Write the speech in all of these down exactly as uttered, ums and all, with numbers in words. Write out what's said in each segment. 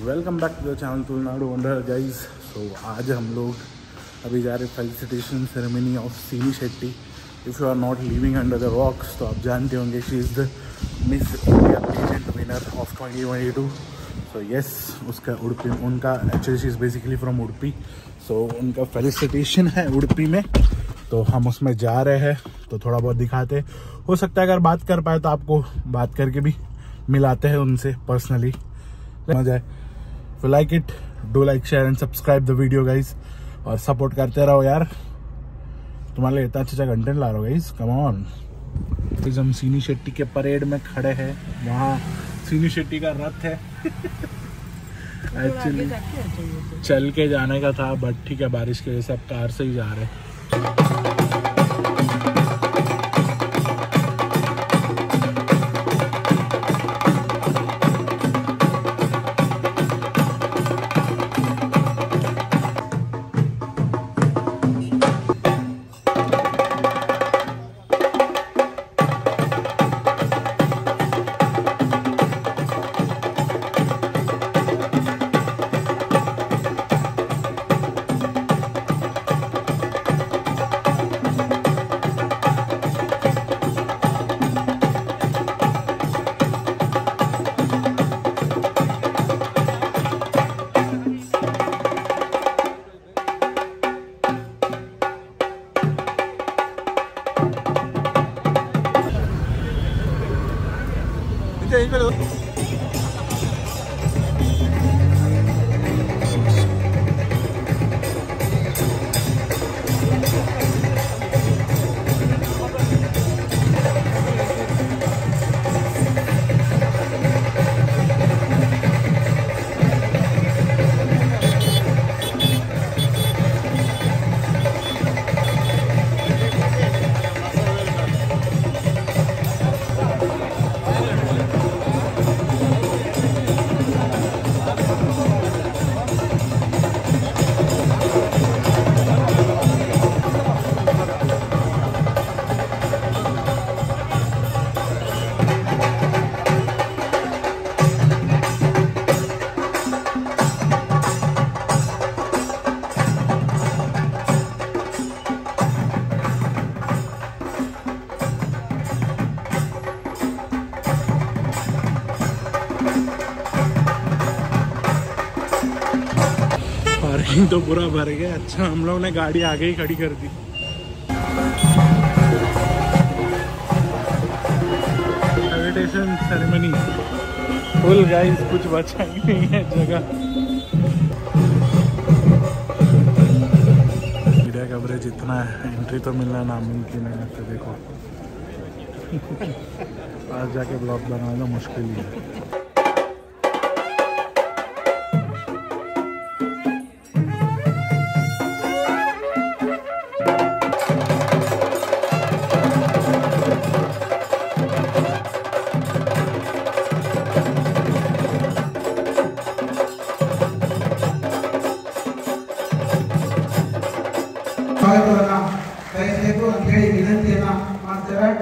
Welcome back to the channel Tulunadu Wonder guys. So आज हम लोग अभी जा रहे felicitation ceremony of Sini Shetty. If you are not living under the rocks तो आप जानते होंगे she is the Miss India pageant winner of twenty twenty two. So yes, उसका उड़पी उनका actually she is basically from Udupi. So उनका फेलिसिटेशन है उड़पी में, तो हम उसमें जा रहे हैं। तो थोड़ा बहुत दिखाते, हो सकता है अगर बात कर पाए तो आपको बात करके भी मिलाते हैं उनसे पर्सनली, मजा है। If you like it, do like, share and subscribe the video guys, और सपोर्ट करते रहो यार। तुम्हारे लिए इतना अच्छा कंटेंट ला रहा हूँ गाइस, कम ऑन। हम सीनी शेट्टी के परेड में खड़े हैं, वहाँ सीनी शेट्टी का रथ है। एक्चुअली चल के जाने का था, बट ठीक है बारिश की वजह से अब कार से ही जा रहे हैं। पार्किंग तो पूरा भर गया। अच्छा हम लोग ने गाड़ी आगे ही खड़ी कर दी। फेलिसिटेशन सेरेमनी फुल गाइस, कुछ बचा ही नहीं है जगह। मीडिया कवरेज इतना है, एंट्री तो मिलना नामुमकिन है। तो देखो आज जाके ब्लॉग बनाना मुश्किल ही है। ದಯచేತು ಅಂತ ಹೇಳಿ ವಿನಂತಿಯನ್ನ ಮಾಡ್ತೇವೆ।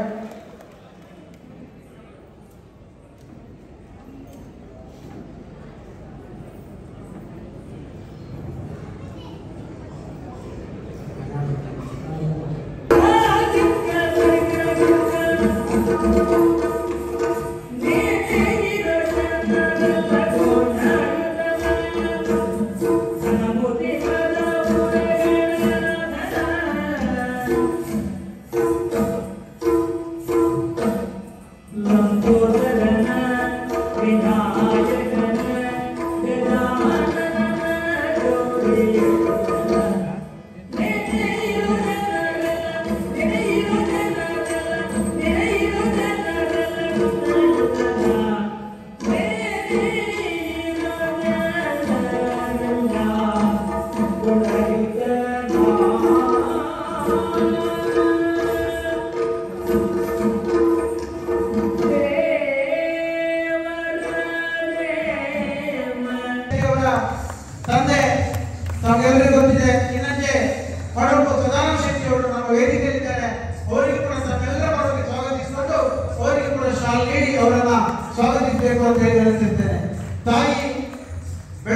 ತಂದೆ ತಮಗೆಲ್ಲರಿಗೂ ಗೊತ್ತಿದೆ, ಇನ್ನೊಂದು ಹೊರಟು ಪ್ರಧಾನ ಶಕ್ತಿಯವರು ನಮ್ಮ ವೇದಿಕೆಯಲ್ಲಿದ್ದಾರೆ. ಅವರಿಗೆ ಕೂಡ ತಮ್ಮೆಲ್ಲರ ಪರವಾಗಿ ಸ್ವಾಗತಿಸಿಕೊಂಡು ಅವರಿಗೆ ಕೂಡ ಶಾಲ್ ನೀಡಿ ಅವರನ್ನ ಸ್ವಾಗತಿಸಬೇಕು ಅಂತ ಹೇಳಿ ಹೇಳ್ತಿರ್ತೇನೆ. ತಾಯಿ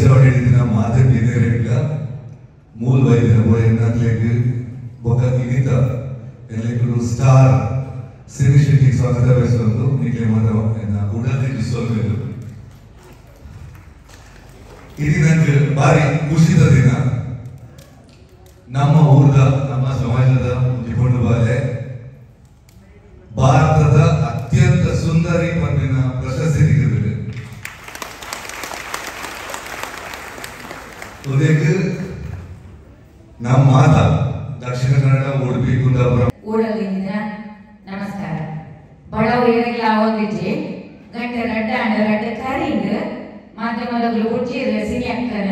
बेसावड़ी दिना माधे बिनेरेगा मूल वैद्य वो इन्ना लेके बोका इनिता इन्हें कुछ स्टार सिनी शेट्टी स्वागत है वैसे तो निकले माधव इन्ना उड़ा दे जिसोल में तो इधी नंगे बारी खुशी तो दिना नामा ऊर्जा नामा समाज दा जिपोंड बाले ಭಾರತದ ಅತ್ಯಂತ ಸುಂದರಿ ಪನ್ನಿನ ಪ್ರಶಸ್ತಿ ಸಿಕ್ಕಿದೆ ಉದಯಕ್ಕೆ ನಮ್ಮ ಮಾತಾ ದಕ್ಷಿಣ ಕನ್ನಡ ಉಡುಪಿ ಕುಂದಾಪುರ ಊರಲ್ಲಿಂದ ನಮಸ್ಕಾರ ಬಡವರಿಗೆ ಆವಾಗಿದ್ದೆ ಗಂಟೆ ರಡ್ಡ ಅಂಡ ರಡ್ಡ ಕರಿಂಗ್ ಮಾಧ್ಯಮದಲ್ಲಿ ಉಜ್ಜಿರ ಸಿನಿ ಅಕ್ಕನ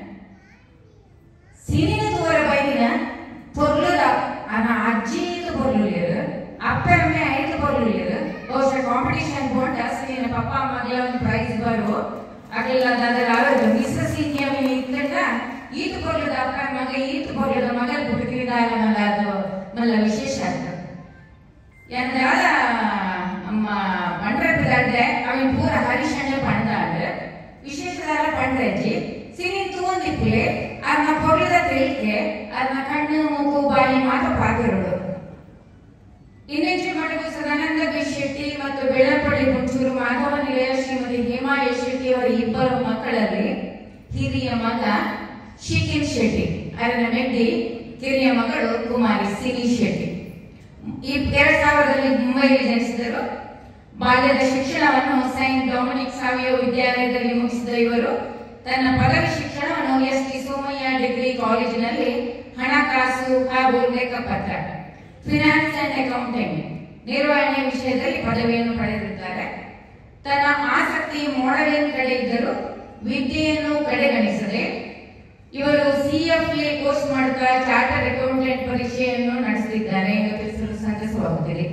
ಸಿನಿನ ತೋರ ಬೈದಿನ ಪೊರ್ಲುದ ಅನ ಅಜ್ಜಿದು ಪೊರ್ಲುಲೇರು ಅಪ್ಪರಮ್ಮೆ ಐದು ಪೊರ್ಲುಲೇರು ಬಹುಶಃ ಕಾಂಪಿಟೇಷನ್ ಬೋಂಡ ಸಿನಿನ ಪಪ್ಪ ಮಗಳ ಒಂದು ಪ್ರೈಸ್ ಬರೋ ಅಗಲ್ಲ ದಾದರ ಅವರು ಮಿಸ್ ಸೀನಿಯರ್ ಮಿನಿ ಇತ್ತಂಡ ಈತ ಪೊರ್ಲುದ ಅಪ್ಪ ಮಗ ಈತ ಪೊರ್ಲುದ ಮಗಳ ಪುಟಕಿರಿದಾಲ ಮಲ್ಲದು ಮಲ್ಲ ವಿಶೇಷ ಅಂತ ಎಂದಾದ ಅಮ್ಮ ಬಂಡ್ರಪ್ಪದಾಡ್ದೆ ಅವನ್ ಪೂರ ಹರಿಶಂಡ ಪಂಡಾಡ ವಿಶೇಷದಾಲ ಪಂಡ್ರಜ್ಜಿ ಸಿನಿನ್ ತೂಂದಿಪ್ಲೆ ಅದನ್ನ ಪೊರ್ಲುದ ತಿಳ್ಕೆ ಅದನ್ನ ಕಣ್ಣು ಮೂಗು ಬಾಯಿ ಮಾತ್ರ ಪಾತಿರೋಡು ಇನ್ನೆಂಚು ಮಡುಗು ಸದಾನಂದ ಬಿ ಶೆಟ್ಟಿ ಮತ್ತು ಬೆಳ್ಳಪಳ್ಳಿ ಮುಂಚೂರು ಮಾಧವ ನಿಲಯ ಶ್ರೀಮತಿ ಹೇಮಾ ಎಸ್ ಶೆಟ್ಟಿ ಅವರ ಇಬ್ಬರು ಮಕ್ಕಳಲ್ಲಿ ಹಿರಿಯ ಮಗ ಶಿಖಿನ್ ಶೆಟ್ಟಿ ಅದರ ಮೆಡ್ಡಿ ಕಿರಿಯ ಮಗಳು ಕುಮಾರಿ ಸಿನಿ ಶೆಟ್ಟಿ ಈ ಎರಡ್ ಸಾವಿರದಲ್ಲಿ ಮುಂಬೈಯಲ್ಲಿ ಜನಿಸಿದರು. ಬಾಲ್ಯದ ಶಿಕ್ಷಣವನ್ನು ಸೈಂಟ್ ಡೊಮಿನಿಕ್ ಸಾವಿಯೋ ವಿದ್ಯಾಲಯದಲ್ಲಿ ಮುಗಿಸಿದ ಇವರು ತನ್ನ ಪದವಿ ಶಿಕ್ಷಣವನ್ನು ಎಸ್ ಟಿ ಸೋಮಯ್ಯ ಡಿಗ್ರಿ ಕಾಲೇಜಿನಲ್ಲಿ ಹಣಕಾಸು ಹಾಗೂ ಲೆಕ್ಕಪತ್ರ ಫಿನಾನ್ಸ್ ಅಂಡ್ ಅಕೌಂಟಿಂಗ್ ನಿರ್ವಹಣೆ ವಿಷಯದಲ್ಲಿ ಪದವಿಯನ್ನು ಪಡೆದಿದ್ದಾರೆ. ತನ್ನ ಆಸಕ್ತಿ ಮಾಡೆಲಿಂಗ್ ಕಡೆ ಇದ್ದರೂ ವಿದ್ಯೆಯನ್ನು ಕಡೆಗಣಿಸದೆ ಇವರು ಸಿಎಫ್ಎ ಕೋರ್ಸ್ ಮಾಡುತ್ತಾ ಚಾರ್ಟರ್ಡ್ ಅಕೌಂಟೆಂಟ್ ಪರೀಕ್ಷೆಯನ್ನು ನಡೆಸಿದ್ದಾರೆ ಎಂದು ತಿಳಿಸಲು ಸಂತಸವಾಗುತ್ತಿದೆ.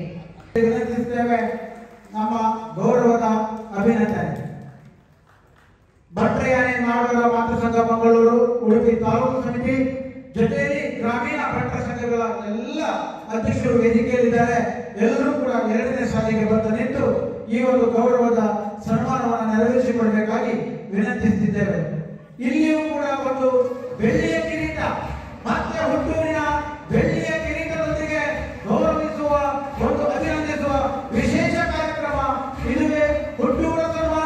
ನಮ್ಮ ಗೌರವದ ಅಭಿನಂದನೆ. ಭಟ್ರಯಾನೆ ನಾಡೋರ ಮಾತೃ ಸಂಘ ಮಂಗಳೂರು, ಉಡುಪಿ ತಾಲೂಕು ಸಮಿತಿ ಜೊತೆಯಲ್ಲಿ ಗ್ರಾಮೀಣ ಭಟ್ರ ಸಂಘಗಳ ಎಲ್ಲ ಅಧ್ಯಕ್ಷರು ವೇದಿಕೆಯಲ್ಲಿದ್ದಾರೆ. ಎಲ್ಲರೂ ಕೂಡ ಎರಡನೇ ಸಾಲಿಗೆ ಬಂದು ನಿಂತು ಈ ಒಂದು ಗೌರವದ ಸನ್ಮಾನವನ್ನು ನೆರವೇರಿಸಿಕೊಡಬೇಕಾಗಿ ವಿನಂತಿಸುತ್ತಿದ್ದೇವೆ. ಇಲ್ಲಿಯೂ ಕೂಡ ಒಂದು ಬೆಳ್ಳಿಯ ಕಿರೀಟ ಮತ್ತೆ ಹುಟ್ಟೂರಿನ ಬೆಳ್ಳಿಯ ಕಿರೀಟದೊಂದಿಗೆ ಗೌರವಿಸುವ ಒಂದು ಅಭಿನಂದಿಸುವ ವಿಶೇಷ ಕಾರ್ಯಕ್ರಮ ಇದುವೇ ಹುಟ್ಟೂರ ಸನ್ಮಾನ.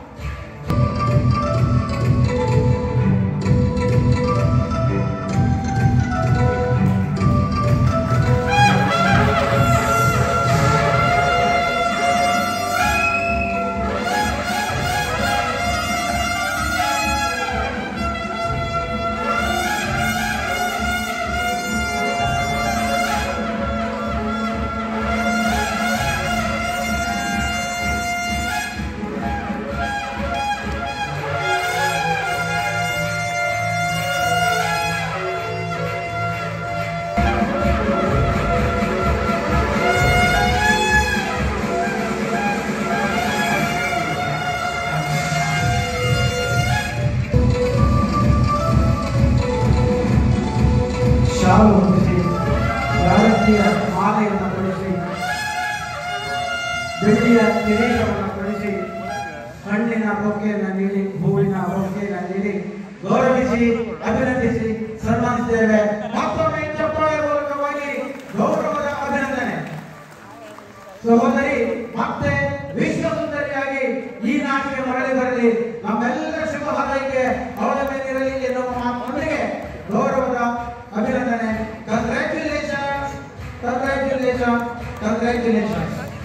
ಭಾರತೀಯ ಮಾಲೆಯನ್ನು ತೊಡಿಸಿ ಬೆಳ್ಳಿಯ ಕಿರೀಟವನ್ನು ತೊಡಿಸಿ ಹಣ್ಣಿನ ಬೊಕ್ಕೆಯನ್ನು ನೀಡಿ ಹೂವಿನ ಬೊಕ್ಕೆಯನ್ನು ನೀಡಿ ಗೌರವಿಸಿ ಅಭಿನಂದಿಸಿ ಸನ್ಮಾನಿಸಿದ್ದೇವೆ. ಮತ್ತೊಮ್ಮೆ ಚಪ್ಪಾಳೆ ಮೂಲಕವಾಗಿ ಗೌರವದ ಅಭಿನಂದನೆ. ಸಹೋದರಿ ಮತ್ತೆ ವಿಶ್ವ ಸುಂದರಿಯಾಗಿ ಈ ನಾಟಿಗೆ ಮರಳಿ ಬರಲಿ, ನಮ್ಮೆಲ್ಲರ ಶುಭ ಹಾರೈಕೆ ಅವಳ ಮೇಲಿರಲಿ ಎನ್ನುವ ಮಾತೊಂದಿಗೆ ಗೌರವದ ಅಭಿನಂದನೆ. Congratulation, congratulation, congratulation.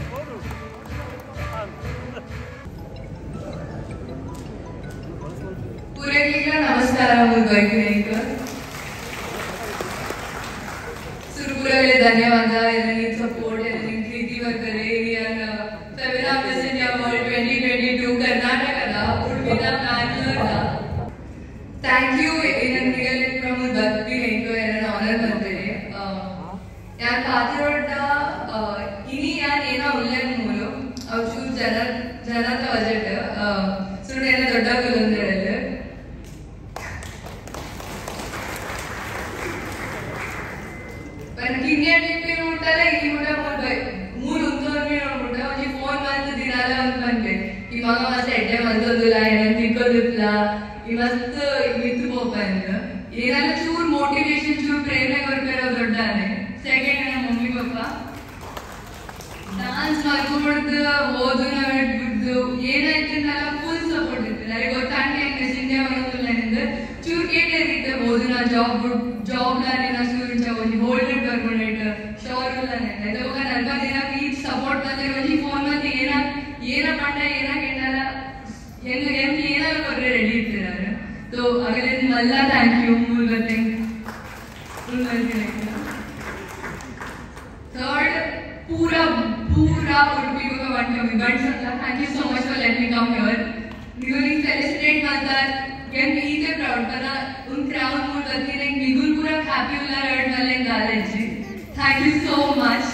पूरे क्लिकला नमस्कार मुर्गाईक सुरपुराले धन्यवाद एरनी सपोर्ट एरनी प्रीति वर्करे एरियान Femina president award twenty twenty-two कर्नाटकದ ಉಡುಪಿದ ಮ್ಯಾಂಗ್ಳೂರ್ದ ಥ್ಯಾಂಕ್ ಯು ಏನನ್ ರಿಯಲಿ ಪ್ರಮೋದ್ ಭಕ್ತಿ ಹೆಂಗೋ ಏನನ್ ಆನರ್ ಬಂದಿದೆ ಯಾನ್ ಕಾತಿರೋಡ ಇನಿ ಯಾನ್ ಏನೋ ಉಲ್ಲೇಖ ಮೂಲು ಅವಚು ಜನ ಜನತ ಬಜೆಟ್ ಸುರೇನ ದೊಡ್ಡ ಕುಲಂದ್ರಲ್ಲ पण किन्या टिपी ನೋಡ್ತಾರೆ ಈ ಮುಟ ಮೂರು ಮೂರು ಉತ್ತರನೇ ನೋಡ್ಬಿಟ್ಟ ಒಂಜಿ ಫೋನ್ ಬಂದು ದಿನಾಲ ಒಂದು ಬಂದೆ ಈ ಮಗ ಮತ್ತೆ ಎಡ್ಡೆ ಮಂದೊಂದುಲ ಏನಂತ ತಿಕ್ಕೋದಿಲ್ಲ ಇವತ್ತು ಬಿತ್ತು ಹೋಗ್ಬಂದು ಏನಾದ್ರು ಚೂರು ಮೋಟಿವೇಶನ್ ಚೂರು ಪ್ರೇರಣೆ ಕೊಡ್ಬೇರೋ ದೊಡ್ಡಾನೆ. ಸೆಕೆಂಡ್ ನಮ್ಮ ಮಮ್ಮಿ ಪಪ್ಪ ಡಾನ್ಸ್ ಮಾಡ್ಕೊಬಿಡ್ದು ಓದುನ ಬಿಡ್ದು ಏನಾಯ್ತಂತೆಲ್ಲ ಫುಲ್ ಸಪೋರ್ಟ್ ಇತ್ತು. ನನಗೆ ಗೊತ್ತಾಂಗೆ ಮಿಸ್ ಇಂಡಿಯಾ ಬರೋದಿಲ್ಲ ನಿಂದು ಚೂರು ಕೇಳಿರುತ್ತೆ ಓದುನ ಜಾಬ್ ಜಾಬ್ ಲಾರಿನ ಚೂರು ಒಂಜಿ ಹೋಲ್ಡೆಡ್ ಬರ್ಕೊಂಡೈಟ್ ಶೋರ್ ಇಲ್ಲನೆ ಹೋಗ ನಲ್ವ ದಿನ ಈ ಸಪೋರ್ಟ್ ಬಂದ್ರೆ ಒಂಜಿ ಫೋನ್ ಮತ್ತೆ ಏನ ಏನ ಪಂಡ ಏನ ಕೇಳಲ್ಲ ಏನು ಏನು ಏನಾದ್ರು ಬರ್ರೆ ರೆಡಿ ಇರ್ತಿದ್ದಾರೆ. ಸೊ ಅಗಲಿಂದ ಮಲ್ಲ ಥ್ಯಾಂಕ್ ಯು ಮೂಲ್ ಬತ್ತೆ ಥರ್ಡ್ पूरा पूरा उडुपी वन इवेंट्स ಅಂತ thank you so much for let me come here. ನೀವು ಸೆಲೆಬ್ರೇಟ್ ಮಾಡ್ತಾರೆ ಏನ್ ಈತೆ ಪ್ರೌಡ್ ತರ ಉನ್ ಕ್ರೌಡ್ ಮೂಡ್ ಬರ್ತಿರೆ ನಿಗುಲ್ ಪೂರ ಹ್ಯಾಪಿ ಉಲ್ಲ ರಡ್ ಮಲ್ಲೆ college. Thank you so much.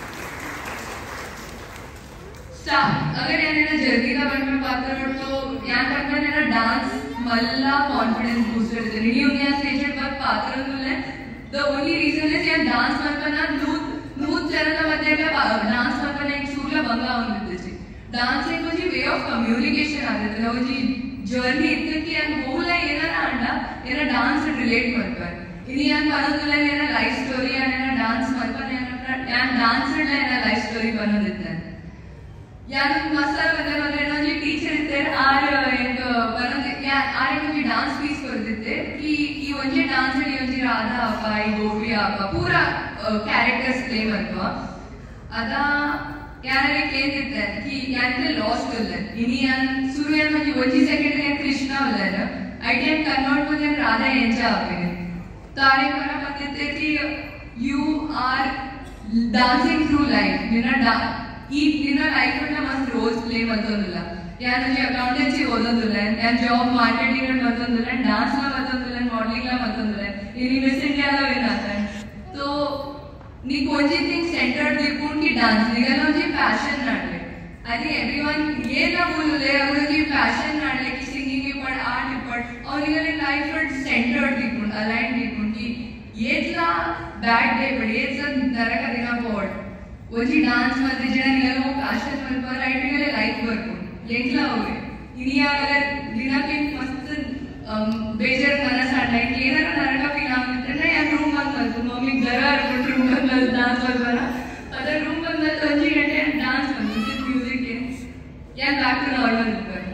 Start अगर याने ना जर्नी का बन में बात करो तो यहाँ तक ना ना डांस मल्ला कॉन्फिडेंस बूस्ट करते हैं. नहीं यहाँ स्टेज पर बात करो तो ले the only reason is यहाँ डांस मत ना नूत नूत चरण मध्य का डांस मत ना एक शूला बंगा होने देते हैं. डांस एक कुछ वे ऑफ कम्युनिकेशन आते हैं. वो जी जर्नी इतने की यान बोला ये ना ना अंडा ये ना डांस से रिलेट करता है. इन्हीं यान पानो तो ले ये ना लाइफ स्टोरी यान ये ना डांस मत ना यान डांस से ले ना लाइफ स्टोरी पानो देता है. यान मसाला बदल बदल ना जी टीचर इतने आर एक पानो यान आर एक मुझे डांस पीस कर देते कि ये वंजे डांस है ये वंजे राधा आपा ये गोपी आपा पूरा कैरेक्टर्स प्ले करवा अदा यान ये प्ले देते हैं कि यान इतने लॉस्ट होते हैं. इन्हीं यान शुरू यान मुझे वंजे सेकंड यान कृष्णा होता है ना आइडियन कन्वर्ट मुझे राधा एंजा आपे तारे करा बताते कि you are dancing through life. निना ಈ ದಿನ ಲೈಫ್ ಅನ್ನ ಮಸ್ತ್ ರೋಲ್ಸ್ ಪ್ಲೇ ಮತ್ತೊಂದಿಲ್ಲ. ಯಾನ್ ನಂಗೆ ಅಕೌಂಟೆನ್ಸಿ ಓದೋದಿಲ್ಲ, ಯಾನ್ ಜಾಬ್ ಮಾರ್ಕೆಟಿಂಗ್ ಮತ್ತೊಂದಿಲ್ಲ, डांस ला ಮತ್ತೊಂದಿಲ್ಲ, मॉडलिंग ला ಮತ್ತೊಂದಿಲ್ಲ. ಈ ಮಿಸ್ ಇಂಡಿಯಾ ला ವಿನಾತ तो नी कोणची थिंग सेंटर्ड दिपून की डांस निगलो जी पैशन नाडले. आई थिंक एवरीवन ये ना बोलले अगर जी पैशन नाडले की सिंगिंग की पड आर्ट पड और निगले लाइफ सेंटर्ड दिपून अलाइन दिपून की येतला बैड डे पड येतला नरक दिना पड वजी डांस मध्ये जेना निगलो पैशन मध्ये पर राइट निगले लाइफ वर्क लेंगला होवे इनी अगर दिना के मस्त बेजर मनस आटा की ಏನಾರ ನರಕ ಫೀಲ್ ಆಗುತ್ತೆ ಅಂದ್ರೆ ಯಾಕೆ ರೂಮ್ ಬಂತು ಮಮ್ಮಿ ಗರ ಅರ್ಬಿಟ್ಟು ರೂಮ್ ಬಂದು डांस ಮಾಡ್ಬಾರ ಅದ ರೂಮ್ ಬಂದು ಒಂಜಿ ಗಂಟೆ डांस ಬಂತು ವಿತ್ ಮ್ಯೂಸಿಕ್ ಯಾಕೆ ಬ್ಯಾಕ್ ಟು ನಾರ್ಮಲ್ ಇರ್ತಾರೆ.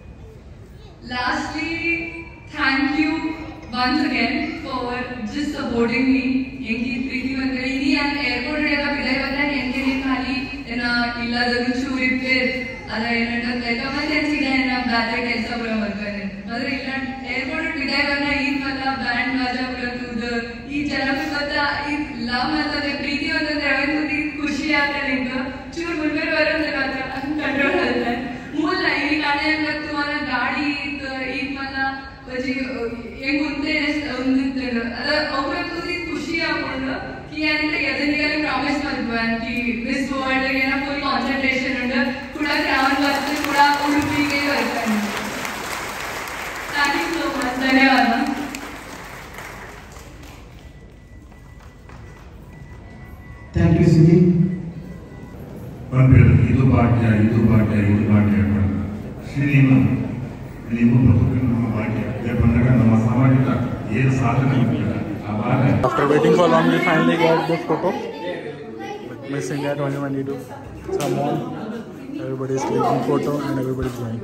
Lastly thank you once again for just supporting me. ಎಂಗಿ ಪ್ರೀತಿ ಬಂದ್ರೆ ಇನಿ ಯಾಕೆ ಏರ್ಪೋರ್ಟ್ ಎಲ್ಲ ಬಿಡೈ ಬಂದ್ರೆ ಎಂಗೆ ನೀ ಖಾಲಿ ಏನ ಇಲ್ಲದಕ್ಕೆ ಚೂರಿ ಪೇರ್ ಅದ ಏನಂತ ಕಮಂದೆ ಸೀದಾ ಏನ ಬ್ಯಾರೆ ಕೆಲಸ ಬರೋ ಬರ್ತಾರೆ ಆದ್ರೆ ಇಲ್ಲ ಏರ್ಪೋರ್ಟ್ ಬಿಡೈ ಬಂದ್ರೆ ಈ ಮಲ್ಲ ಬ್ಯಾಂಡ್ ಬಾಜಾ ಬರೋದು ಈ ಜನಕ್ಕೆ ಗೊತ್ತಾ ಈ ಲವ್ ಮತ್ತೆ ಪ್ರೀತಿ ಅಂತಂದ್ರೆ ಅವತ್ತು ಖುಷಿ ಆಗ್ತದೆ ನಿಂಗೆ ಚೂರು ಮುನ್ಮೇಲೆ ಬರೋದ್ರೆ ಮಾತ್ರ ಕಂಟ್ರೋಲ್ ಆಗುತ್ತೆ ಮೂಲ ಈ ಕಾಣೆ ಮತ್ತು ಅವನ ಗಾಡಿ ಈ ಮಲ್ಲ ವಜಿ ಹೆಂಗ್ ಮುಂದೆ ಒಂದಿತ್ತು ಅದ ಅವ್ರಿಗೆ ಖುಷಿ ಆಗ್ಕೊಂಡು कि यानी एदनिगले प्रॉमिस ಮಾಡ್ಬಾನ್ कि मिस वर्ल्ड ಗೆ ना फुल कांसंट्रेशन ಉಂಡು ಕೂಡ ಕ್ರೌನ್ ಬರ್ತೆ ಕೂಡ ಉಡುಪಿಗೆ ಬರ್ತಾನೆ. Thank you so much. ಧನ್ಯವಾದ. Thank you Siddhi. ಬಂದಿರೋ ಇದು ಭಾಗ್ಯ ಇದು ಭಾಗ್ಯ ಇದು ಭಾಗ್ಯ ಶ್ರೀನಿಮ ನೀವು ಬದುಕಿನ ನಮ್ಮ ಭಾಗ್ಯ ಇದೇ ಬಂದಾಗ ನಮ್ಮ ಸಾಮಾಜಿಕ ಏನು ಸಾಧನೆ ಇಲ್ಲ. After waiting for long, we finally got this photo with Miss India twenty twenty-two. Some more. Everybody is taking photo and everybody is going.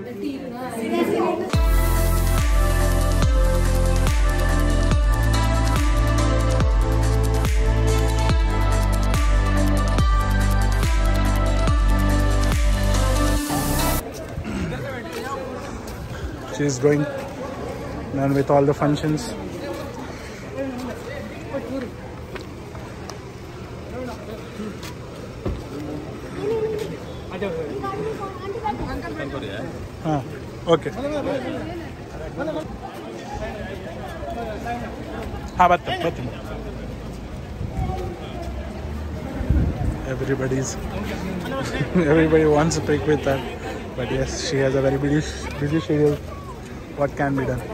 She is going. And with all the functions. हाँ okay हाँ बात बात everybody's everybody wants to pick with her, but yes, she has a very busy busy schedule. What can be done?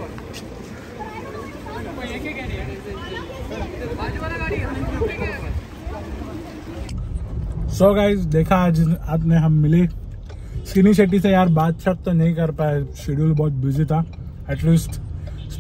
So so guys देखा आज आपने हम मिले सीनी शेट्टी से यार बात शात तो नहीं कर पाए, शेड्यूल बहुत बिजी था. एटलीस्ट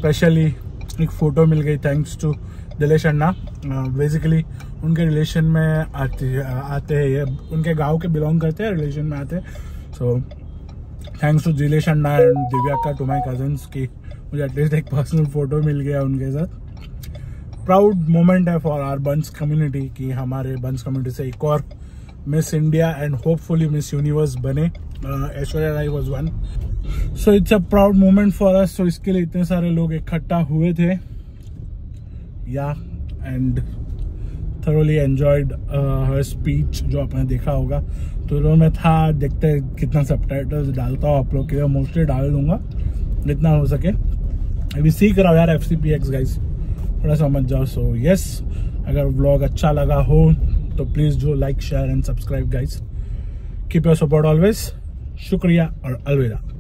स्पेशली एक फ़ोटो मिल गई थैंक्स टू दिलेश अन्ना। बेसिकली उनके रिलेशन में आते आते हैं, ये उनके गांव के बिलोंग करते हैं, रिलेशन में आते हैं। सो थैंक्स टू दिलेश अन्ना एंड दिव्याका, टू माई कजन्स, की मुझे एटलीस्ट एक पर्सनल फ़ोटो मिल गया उनके साथ। प्राउड मोमेंट है फॉर आवर बंस कम्युनिटी कि हमारे बंस कम्युनिटी से एक और Miss India and hopefully Miss Universe बने। Aishwarya Rai was one, so it's a proud moment for us. So इसके लिए इतने सारे लोग इकट्ठा हुए थे या एंड थरोली एंजॉयड हर स्पीच जो आपने देखा होगा। तो जो मैं था, देखते हैं कितना सबटाइटल्स डालता हूँ आप लोग के लिए, मोस्टली डाल दूंगा जितना हो सके। अभी सीख रहा हूँ यार F C P X guys, थोड़ा समझ जाओ। सो यस, अगर व्लॉग अच्छा लगा हो तो please do like share and subscribe guys. Keep your support always. शुक्रिया और अलविदा।